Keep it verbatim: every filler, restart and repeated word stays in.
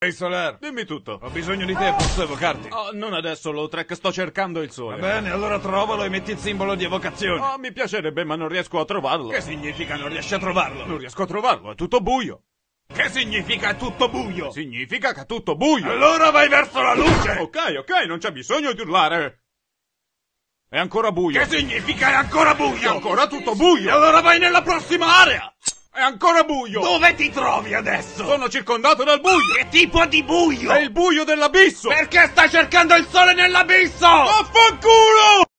Ehi Soler, Dimmi tutto. ho bisogno di te, posso evocarti? Oh, non adesso, Lautrec, sto cercando il sole. Va bene, allora trovalo e metti il simbolo di evocazione. Oh, mi piacerebbe, ma non riesco a trovarlo. Che significa non riesci a trovarlo? Non riesco a trovarlo, è tutto buio. Che significa è tutto buio? Significa che è tutto buio. Allora vai verso la luce! Ok, ok, non c'è bisogno di urlare. È ancora buio. Che significa è ancora buio? È ancora tutto E buio. allora vai nella prossima area! È ancora buio. Dove ti trovi adesso? Sono circondato dal buio. Che tipo di buio? È il buio dell'abisso. Perché stai cercando il sole nell'abisso? Vaffanculo!